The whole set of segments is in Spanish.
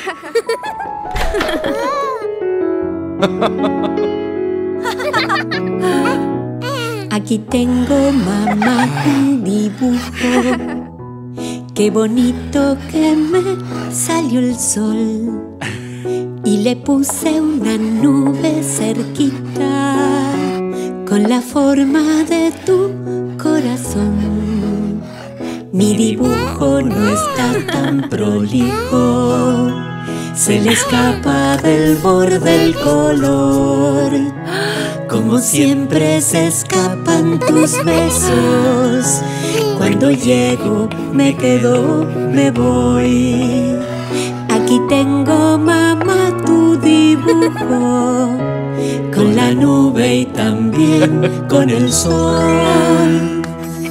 Aquí tengo, mamá, un dibujo. Qué bonito que me salió el sol. Y le puse una nube cerquita con la forma de tu corazón. Mi dibujo no está tan prolijo, se le escapa del borde el color. Como siempre se escapan tus besos. Cuando llego, me quedo, me voy. Aquí tengo, mamá, tu dibujo, con la nube y también con el sol.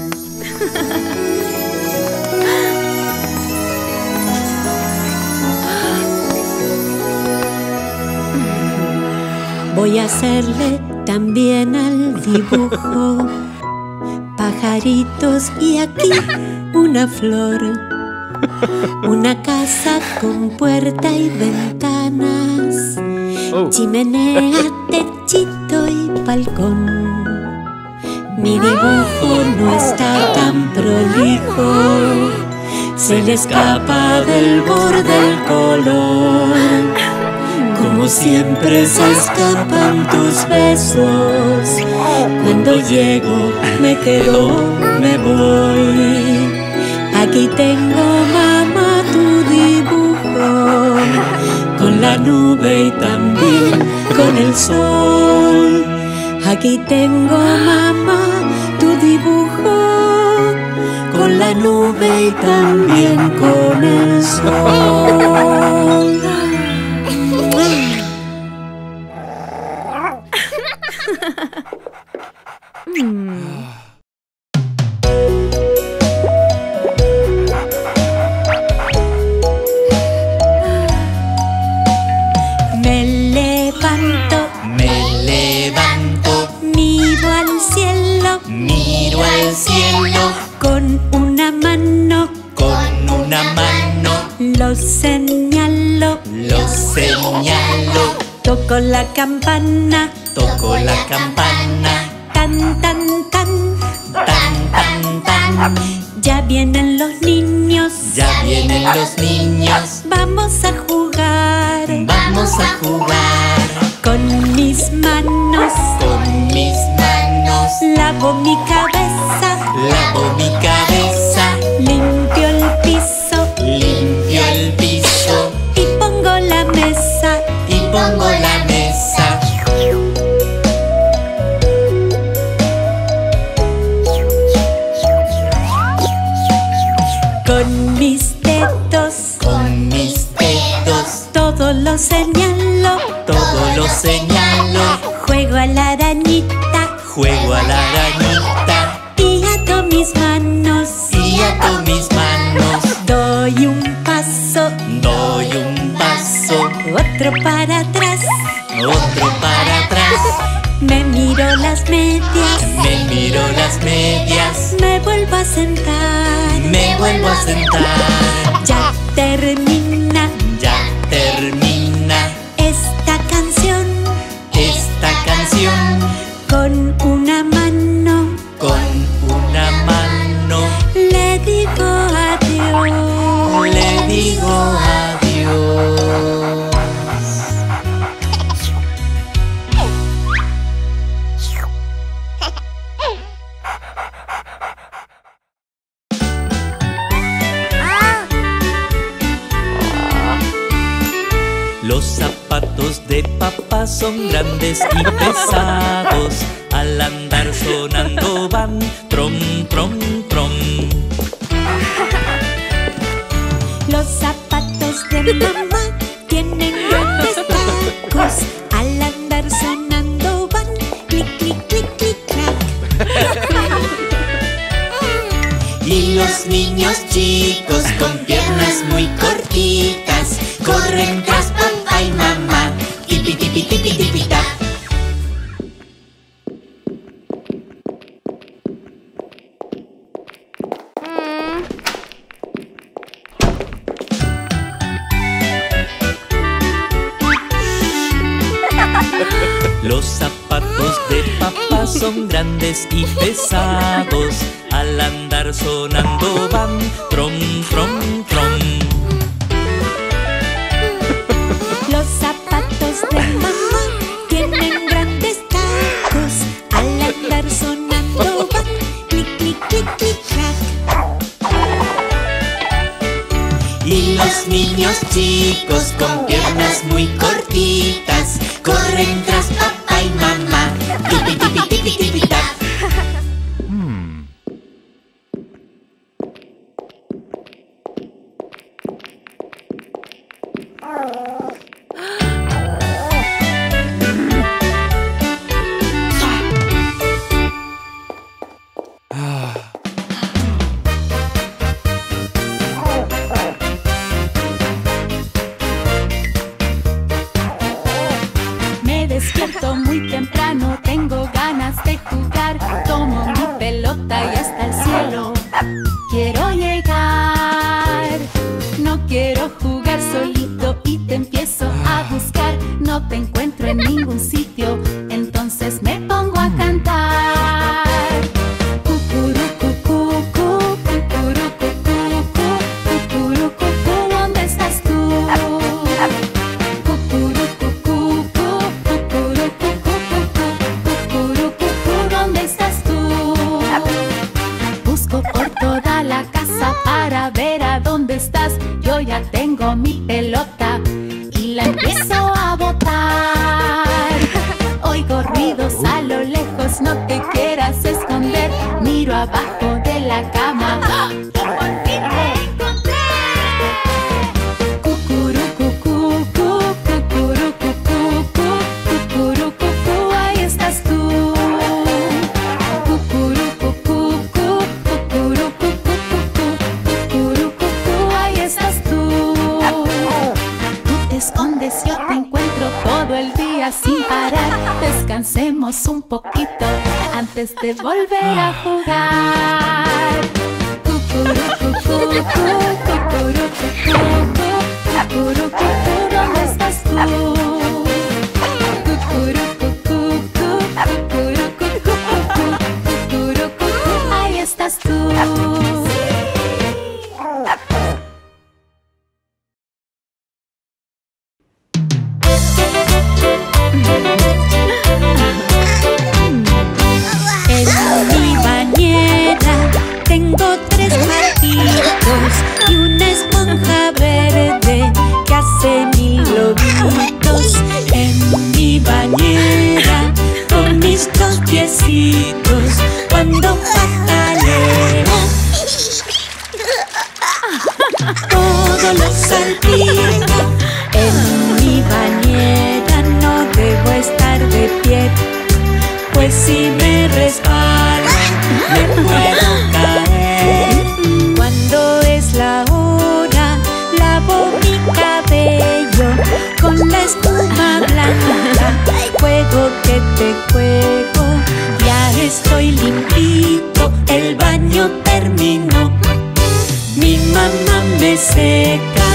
Voy a hacerle también al dibujo pajaritos y aquí una flor, una casa con puerta y ventanas, chimenea, techito y balcón. Mi dibujo no está tan prolijo, se le escapa del borde el color. Como siempre se escapan tus besos. Cuando llego, me quedo, me voy. Aquí tengo, mamá, tu dibujo, con la nube y también con el sol. Aquí tengo, mamá, tu dibujo, con la nube y también con el sol. Miro al cielo, con una mano lo señalo, toco la campana, tan, tan, tan, ya vienen los niños, vamos a jugar, con mis manos, lavo mi cabeza, limpio el piso, y pongo la mesa, con mis dedos, todo lo señalo, juego a la arañita, y ato mis manos, doy un paso, otro para atrás, me miro las medias, me vuelvo a sentar, ya termina esta canción, con una mano, le digo adiós. Los zapatos de papá son grandes y pesados, al andar sonando van trom, trom, trom. Los zapatos de mamá tienen grandes tacos, al andar sonando van clic, clic, clic, clic, clac. Y los niños chicos con piernas muy cortitas corren tras papá y mamá, tipi, tipi, tipi, tipi, tap. Los zapatos de papá son grandes y pesados, al andar sonando van trom, trom, trom. Los zapatos de mamá tienen grandes tacos, al andar sonando van clic, clic, clic, clic, clac. Y los niños chicos con piernas muy cortitas corren tras papá y mamá, tipi, tipi, tipi, tipi, tap. Me despierto muy temprano, tengo ganas de jugar. Tomo mi pelota y hasta el cielo quiero llegar. No quiero jugar solito y te empiezo a buscar. No te encuentro en ningún sitio, entonces me pongo a cantar. Cucurucucucu, cucurucucucu, cucurucucu, ¿dónde estás tú? Cucurucucucu, cucurucucucu, ¿dónde estás tú? Busco por toda la casa para ver a dónde estás. Yo ya tengo mi pelota y la empiezo a botar. Oigo ruidos a lo lejos, no te quieras esconder. Miro abajo de la cama. ¡Por fin te encontré! Cucurucucucu, cucurucucucu, cucurucucu, ahí estás tú. Cucurucucucu, cucurucucucu, cucurucucu, ahí estás tú. Tú te escondes, yo te encuentro todo el día sin parar. Descansemos un poquito antes de volver a jugar. Cucurucucucu, cucurucucucu, cucurucucu, ¿dónde estás tú? Cucurucucucu, cucurucucucu, cucurucucu, ahí estás tú. En mi bañera tengo 3 patitos y una esponja verde que hace 1000 globitos. En mi bañera con mis 2 piecitos cuando pataleo todo lo salpico. En mi bañera no debo estar de pie, pues si me resbalo me puedo caer. Cuando es la hora lavo mi cabello con la espuma blanca. Juego que te juego, ya estoy limpito, el baño terminó. Mi mamá me seca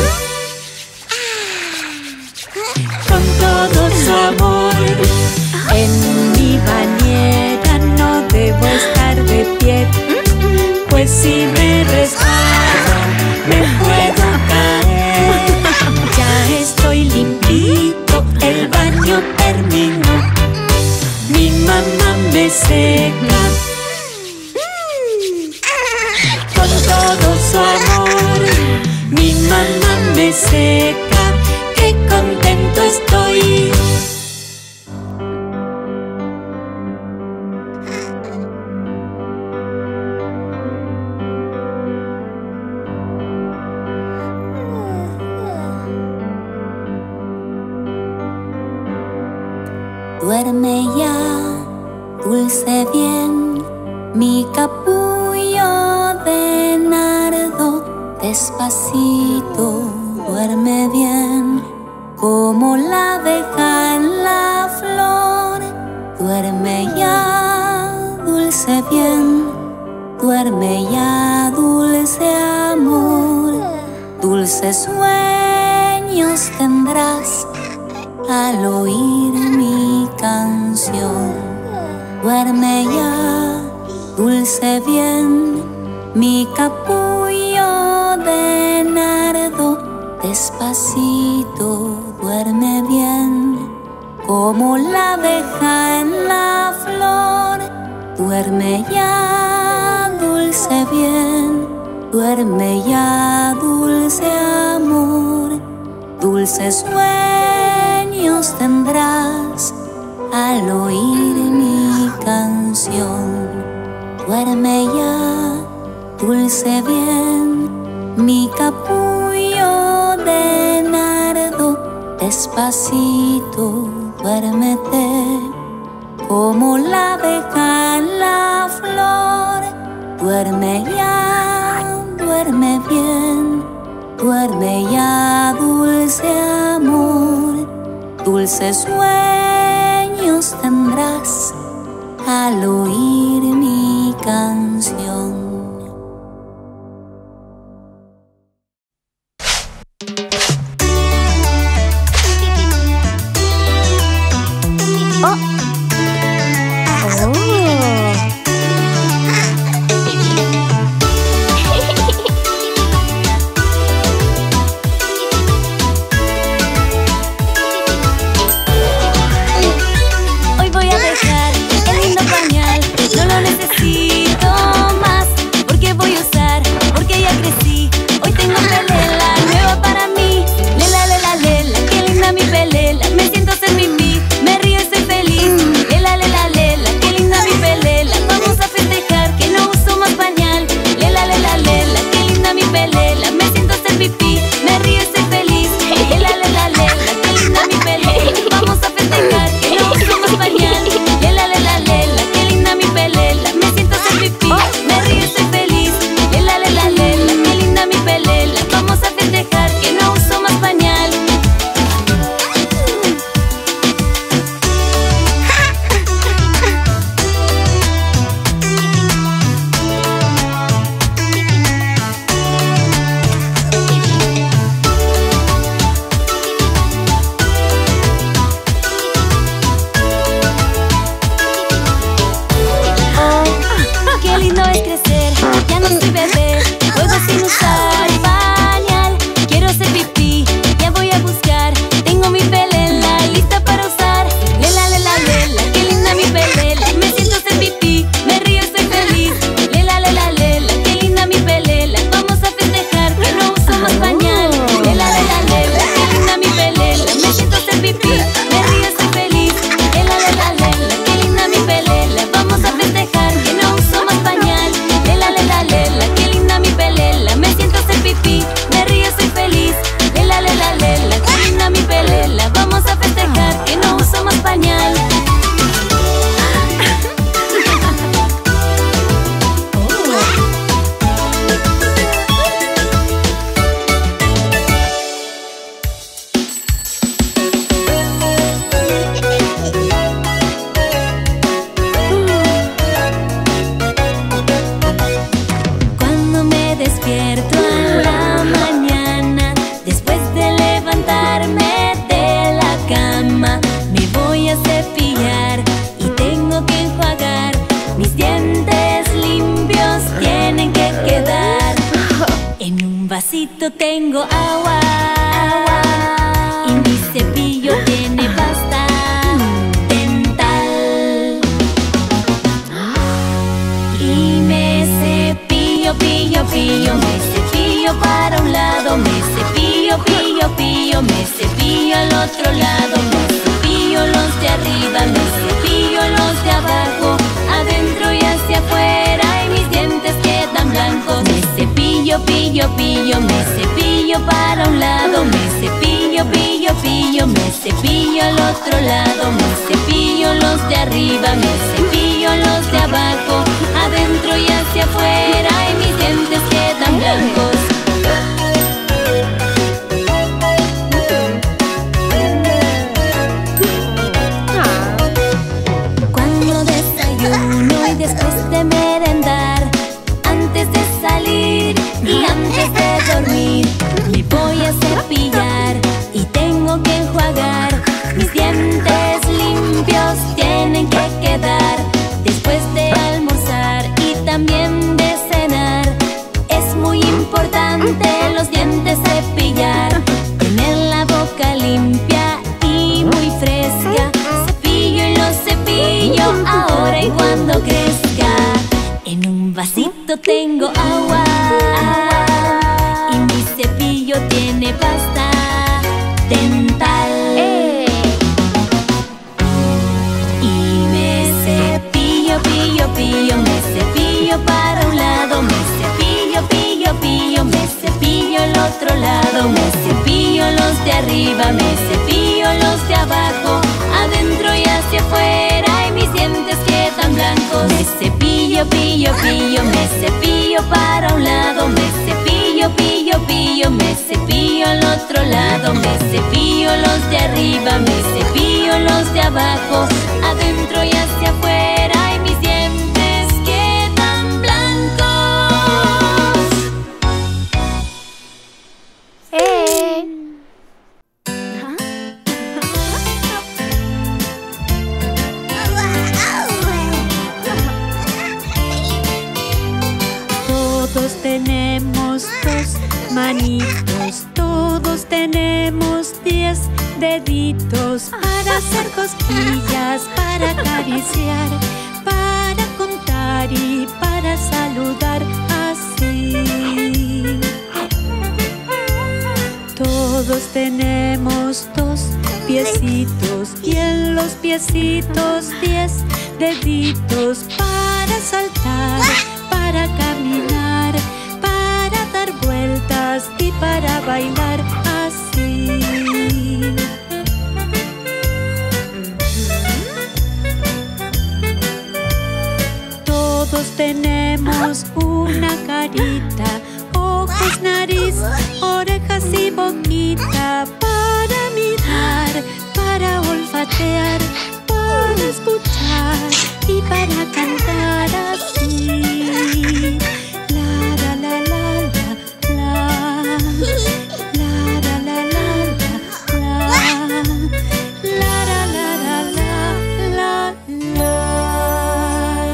con todo su amor. En mi bañera no debo estar de pie, pues si me resbalo me puedo caer. Ya estoy limpito, el baño terminó. Mi mamá me seca con todo su amor. Mi mamá me seca, qué contento estoy. Duerme ya, dulce bien, mi capullo de nardo. Despacito, duerme bien, como la abeja en la flor. Duerme ya, dulce bien, duerme ya, dulce amor. Dulces sueños tendrás al oír mi canción. Duerme ya, dulce bien, mi capullo de nardo. Despacito, duerme bien, como la abeja en la flor. Duerme ya, dulce bien, duerme ya, dulce amor. Dulces sueños tendrás al oír mi canción. Duerme ya, dulce bien, mi capullo de nardo. Despacito, duérmete, como la abeja en la flor. Duerme ya, duerme bien, duerme ya, dulce amor. Dulces sueños tendrás al oír mi canción. Hoy voy a dejar el lindo pañal, no lo necesito más, porque voy a usar, porque ya crecí. Hoy tengo pelela nueva para mí. Lela, lela, lela, qué linda mi pelela. Me siento hacer pipí, me río y soy feliz. Lela, lela, lela, qué linda mi pelela. Vamos a festejar que no uso más pañal. Lela, lela, lela, qué linda mi pelela. Me siento hacer pipí, me río y soy feliz. Lela, lela, lela, qué linda mi pelela. Vamos a festejar que no uso más pañal. Lela, lela, lela, qué linda mi pelela. Me siento hacer pipí, me río y soy feliz. Lela, lela, lela, qué linda mi pelela. Vamos a festejar que no uso más pañal. Qué lindo es crecer, ya no soy bebé. Juego sin usar pañal. Quiero hacer pipí, ya voy a buscar. Tengo mi pelela lista para usar. Lela, lela, lela, qué linda mi pelela. Me siento hacer pipí, me río y soy feliz. Lela, lela, lela, qué linda mi pelela. Vamos a festejar que no uso más pañal. Lela, lela, lela, qué linda mi pelela. Me siento hacer pipí, me río y soy feliz. Lela, lela, lela, qué linda mi pelela. Vamos a festejar que no uso más pañal. Lela, lela, lela, qué linda mi pelela. Me siento hacer pipí, me río y soy feliz. Lela, lela, lela, qué linda mi pelela. Vamos a festejar que no uso más pañal. Cuando me despierto a la mañana, después de levantarme de la cama, me voy a cepillar y tengo que enjuagar. Mis dientes limpios tienen que quedar. En un vasito tengo agua y mi cepillo tiene pasta dental. Y me cepillo, pillo, pillo, me cepillo para un lado, me cepillo, pillo, pillo, me cepillo al otro lado, me cepillo los de arriba, me cepillo los de abajo, adentro y hacia afuera, y mis dientes quedan blancos. Me cepillo, pillo, pillo, me cepillo para un lado, me cepillo, pillo, pillo, me cepillo al otro lado, me cepillo los de arriba, me cepillo los de abajo, adentro y hacia afuera, y mis dientes quedan blancos. Cuando desayuno y después de merendar, antes de salir y antes de dormir, me voy a cepillar y tengo que enjuagar. tiene pasta dental. Y me cepillo, pillo, pillo, me cepillo para un lado, me cepillo, pillo, pillo, me cepillo al otro lado, me cepillo los de arriba, me cepillo los de abajo, adentro y hacia afuera, y mis dientes quedan blancos. Me cepillo, pillo, pillo, me cepillo para un lado, me cepillo, pillo, pillo, me cepillo al otro lado, me cepillo los de arriba, me cepillo los de abajo, adentro y hacia afuera, y mis dientes quedan blancos. Todos tenemos dos manitos, todos tenemos 10 deditos para hacer cosquillas, para acariciar, para contar y para saludar así. Todos tenemos dos piecitos y en los piecitos 10 deditos para saltar, para caminar, para dar vueltas y para bailar así. Todos tenemos una carita, ojos, nariz, orejas y boquita para mirar, para olfatear, para escuchar y para cantar así. La la la la la la, la la la la la, la la la la la la.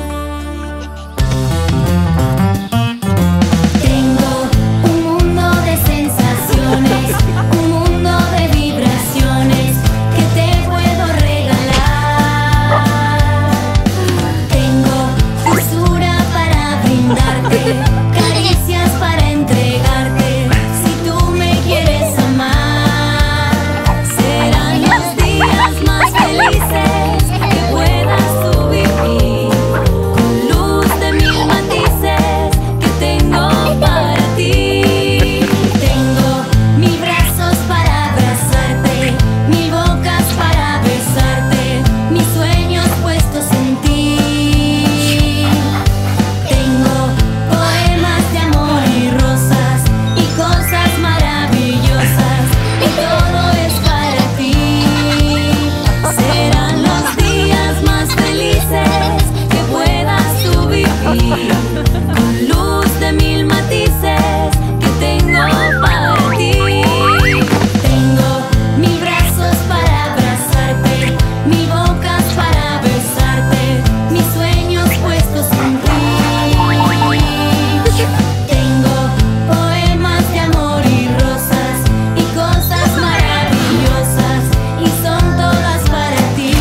Tengo un mundo de sensaciones, un mundo de vibraciones que te puedo regalar. Tengo dulzura para brindarte, caricias para entregarte. Si tú me quieres amar, serán los días más felices que puedas tú vivir, con luz de mil matices que tengo para ti. Tengo mil brazos para abrazarte, mil bocas para besarte, mis sueños puestos en ti. Tengo poemas de amor y rosas y cosas maravillosas, y todo es para ti. Serán los días más felices que puedas tú vivir, con luz de mil matices que tengo para ti. Tengo mil brazos para abrazarte, mil bocas para besarte, mis sueños puestos en ti. Tengo poemas de amor y rosas y cosas maravillosas, y son todas para ti.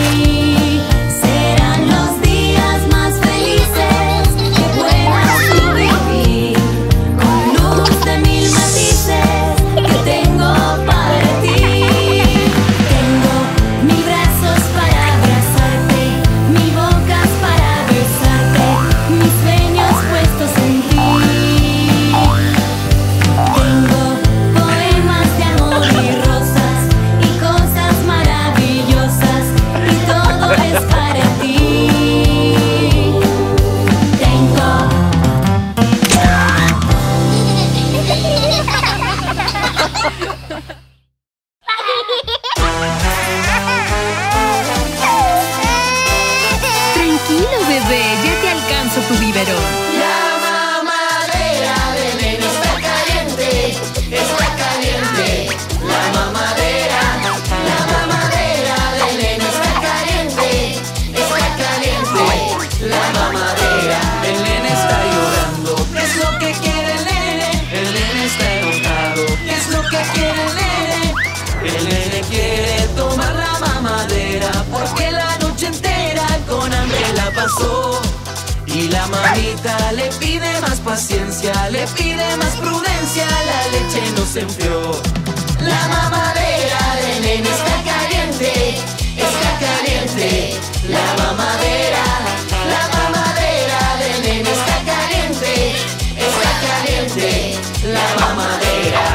Serán los días más felices que puedas tú vivir, con luz de mil matices que tengo para ti. Tengo mil brazos para abrazarte, mil bocas para besarte, mis sueños puestos en ti. Tengo poemas de amor y rosas y cosas maravillosas, y todo es para ti. Tranquilo, bebé, ya te alcanzo tu biberón. La mamadera de nene está caliente, está caliente. La mamadera de nene está caliente, está caliente. La mamadera del nene está llorando. ¿Qué es lo que quiere el nene? El nene está enojado. ¿Qué es lo que quiere el nene? El nene quiere tomar la mamadera porque la noche entera con hambre la pasó. Y Y la mamita le pide más paciencia, le pide más prudencia, la leche no se enfrió. La mamadera del nene está caliente, está caliente. La mamadera del nene está caliente, está caliente. La mamadera.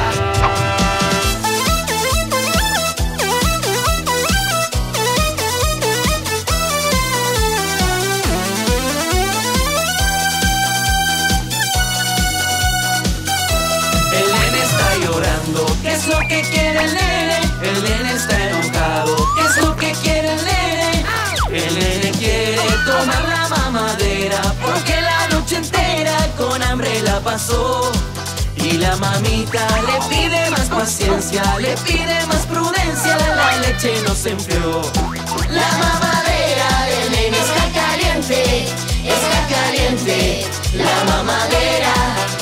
¿Qué es lo que quiere el nene? El nene está enojado. ¿Qué es lo que quiere el nene? El nene quiere tomar la mamadera porque la noche entera con hambre la pasó. Y la mamita le pide más paciencia, le pide más prudencia, la leche no se enfrió. La mamadera del nene está caliente, está caliente. La mamadera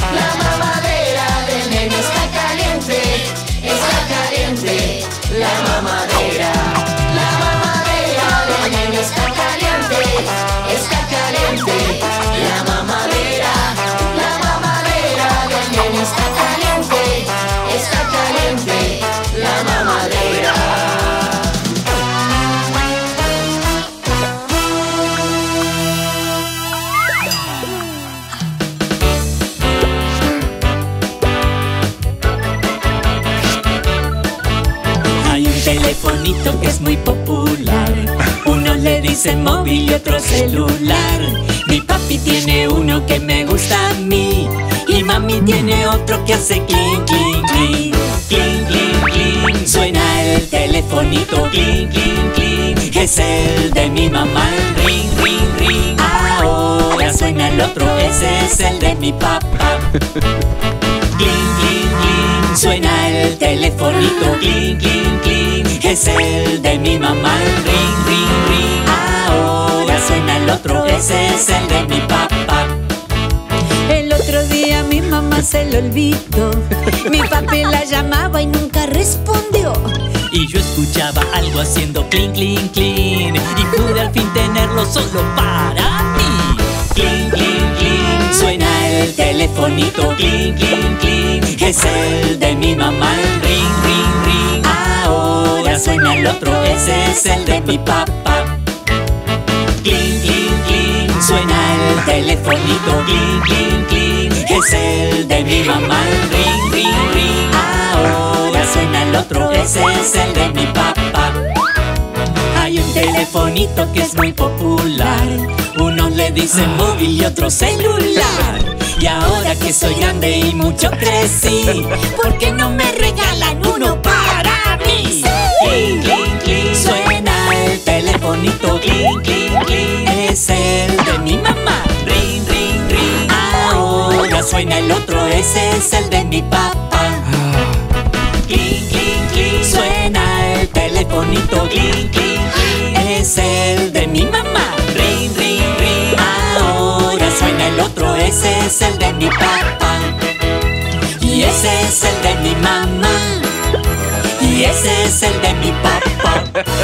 del nene está caliente, está caliente. La mamadera del nene está caliente, está caliente. La mamadera del nene está caliente, está caliente. La mamadera. Telefonito que es muy popular. Uno le dice móvil y otro celular. Mi papi tiene uno que me gusta a mí y mami tiene otro que hace clink, clink, clink. Clink, clink, clink. Suena el telefonito, clink, clink, clink. Es el de mi mamá, ring, ring, ring. Ahora suena el otro, ese es el de mi papá. Clink, clink, clink. Suena el telefonito, clink, clink, clink. Es el de mi mamá, ring, ring, ring. Ahora suena el otro, ese es el de mi papá. El otro día mi mamá se lo olvidó. Mi papi la llamaba y nunca respondió. Y yo escuchaba algo haciendo clink, clink, clink. Y pude al fin tenerlo solo para mí. Clink, clink, clink. Suena el telefonito, clink, clink, clink. Es el de mi mamá, ring, ring, ring. Ahora suena el otro, ese es el de mi papá. Clink, clink, clink. Suena el telefonito, clink, clink, clink. Es el de mi mamá, ring, ring, ring. Ahora suena el otro, ese es el de mi papá. Hay un telefonito que es muy popular. Uno le dice móvil y otro celular. Y ahora que soy grande y mucho crecí, ¿por qué no me regalan uno para mí? Clink, clink, clink. Suena el telefonito, clink, clink, clink. Es el de mi mamá, ring, ring, ring. Ahora suena el otro, ese es el de mi papá. Clink, clink, clink. Suena el telefonito, clink, clink, clink. Es el de mi mamá, ring, ring, ring. Ahora suena el otro, ese es el de mi papá. Y ese es el de mi mamá. Y ese es el de mi papá.